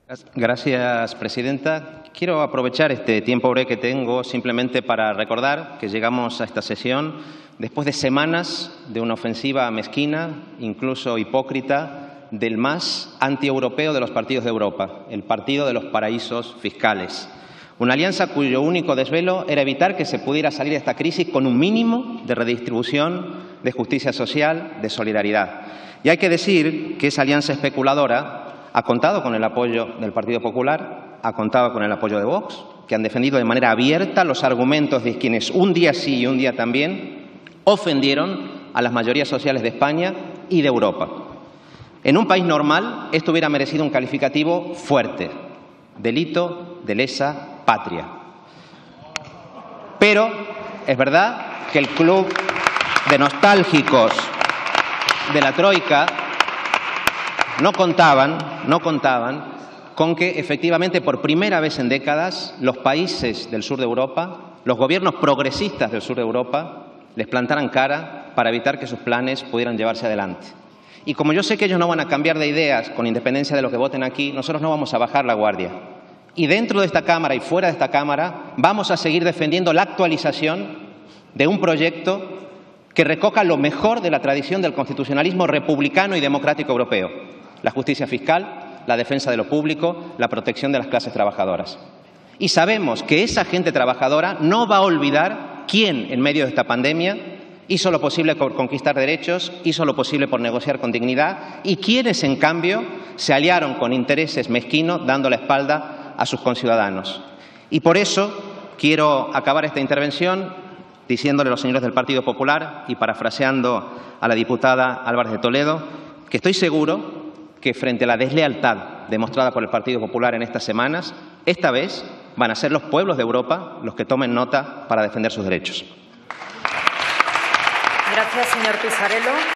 Gracias, presidenta. Quiero aprovechar este tiempo breve que tengo simplemente para recordar que llegamos a esta sesión después de semanas de una ofensiva mezquina, incluso hipócrita, del más antieuropeo de los partidos de Europa, el Partido de los Paraísos Fiscales. Una alianza cuyo único desvelo era evitar que se pudiera salir de esta crisis con un mínimo de redistribución, de justicia social, de solidaridad. Y hay que decir que esa alianza especuladora ha contado con el apoyo del Partido Popular, ha contado con el apoyo de Vox, que han defendido de manera abierta los argumentos de quienes un día sí y un día también ofendieron a las mayorías sociales de España y de Europa. En un país normal, esto hubiera merecido un calificativo fuerte: delito de lesa patria. Pero es verdad que el club de nostálgicos de la Troika no contaban con que, efectivamente, por primera vez en décadas, los países del sur de Europa, los gobiernos progresistas del sur de Europa, les plantaran cara para evitar que sus planes pudieran llevarse adelante. Y como yo sé que ellos no van a cambiar de ideas con independencia de lo que voten aquí, nosotros no vamos a bajar la guardia. Y dentro de esta Cámara y fuera de esta Cámara vamos a seguir defendiendo la actualización de un proyecto que recoja lo mejor de la tradición del constitucionalismo republicano y democrático europeo: la justicia fiscal, la defensa de lo público, la protección de las clases trabajadoras. Y sabemos que esa gente trabajadora no va a olvidar quién, en medio de esta pandemia, hizo lo posible por conquistar derechos, hizo lo posible por negociar con dignidad, y quienes, en cambio, se aliaron con intereses mezquinos dando la espalda a sus conciudadanos. Y por eso quiero acabar esta intervención diciéndole a los señores del Partido Popular y parafraseando a la diputada Álvarez de Toledo que estoy seguro que, frente a la deslealtad demostrada por el Partido Popular en estas semanas, esta vez van a ser los pueblos de Europa los que tomen nota para defender sus derechos. Gracias, señor Pisarello.